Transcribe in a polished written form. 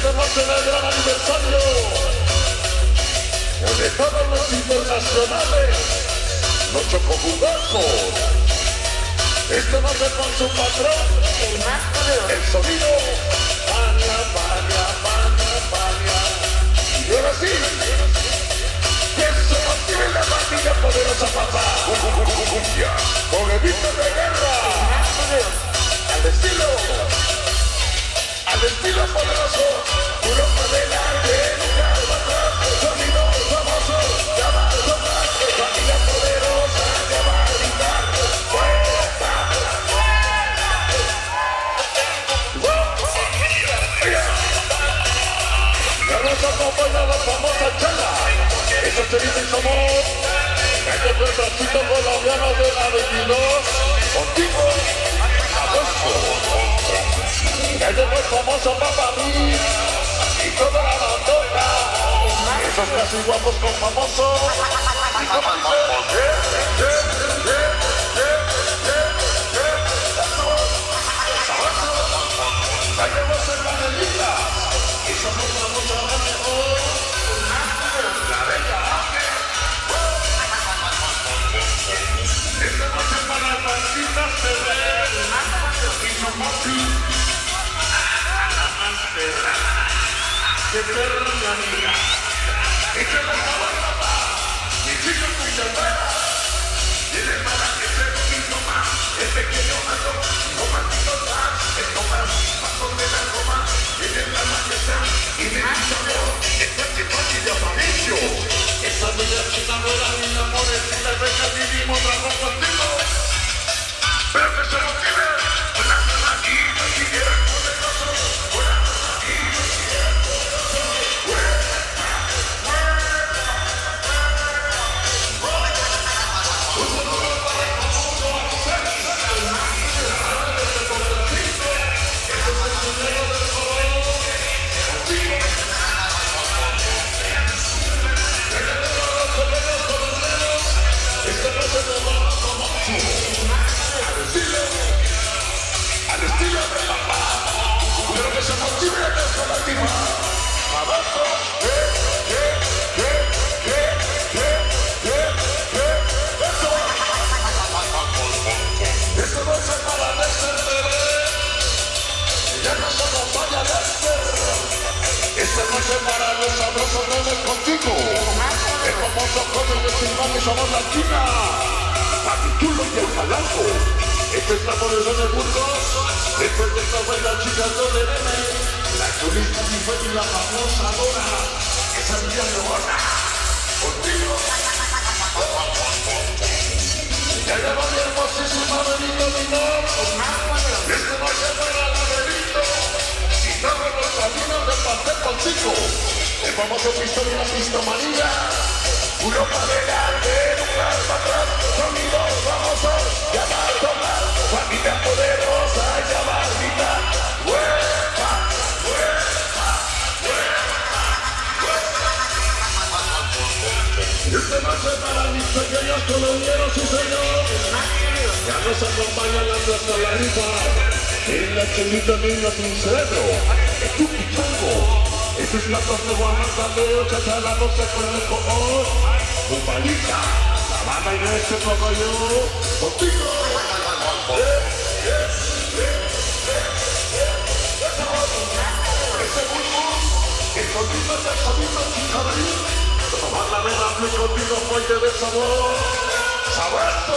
esta noche del gran aniversario de todos los internacionales, los chocobudacos. Esta noche con su patrón, el más poderoso, el sonido, Pania, Pania, Pania, Pania. Y ahora sí, que se mantiene la bandilla poderosa, papá. Cumbia, con el grito de guerra, el más poderoso, al estilo poderoso, puro para adelante, nunca va atrás, sonido famoso, ya va a tocar, familia poderosa, ya va a gritar, fuerza. Ya nos acompaña la famosa Chala, esos se dicen somos, este fue el bracito colombiano de la 22, contigo, sabroso. Ese fue el famoso Papá Mí y toda la bandota. Esos casi guapos con famoso. Y como dice, ya llegó a ser la negrita. Y somos la mucha más mejor. La bella arte. Esta noche para las banditas se ve. Y somos que perra mi amiga, y que la favor papá, mis hijos muy llamadas, tiene para que se poquito más, el pequeño mato, no maldito más, el tomar, paso de la goma, tiene la majestad, y me dice amor, esta chipachi de Aparicio, esa bella chica no era mi amor, si la reja vivimos bajo contigo, pero que se motive, una sola aquí, no quiera poderoso, una sola aquí, no quiera poderoso. Al estilo de papá, pero que se motive a nuestra latina. Abajo, eso. Esta noche para Dexter Bebé, ya nos acompaña Dexter. Esta noche para los sabrosos nenes contigo, el famoso joven de Silván y somos la China, Papichulo y el Calanco. Este es la poderosa de Burgos, este es de esta buena chica de Bebé, la turista y la famosa Dora, esa niña de Bona, contigo. Ya lleva mi hermosísima Benito Minor, esta noche para la Benito, y todos los caminos de pastel contigo, el famoso pistón y la pista amarilla, uno para adelante, nunca para atrás, sonido famoso, ya va a tomar, familia poderosa, ya va a gritar, huepa, huepa, huepa, huepa. Esta noche para mis pequeños colombianos y señores, ya nos acompaña la nuestra la rifa, en la chelita niña sin cerebro, es tu pichango. Esta es la cosa de Guanajuato de Ochatala, no se puede coger. Cumpalita, Sabana y este poco yo, contigo. Ese bulbul, el contigo es el sonido sin cabello. Tomar la vena, mi contigo fuente de sabor. Sabueso.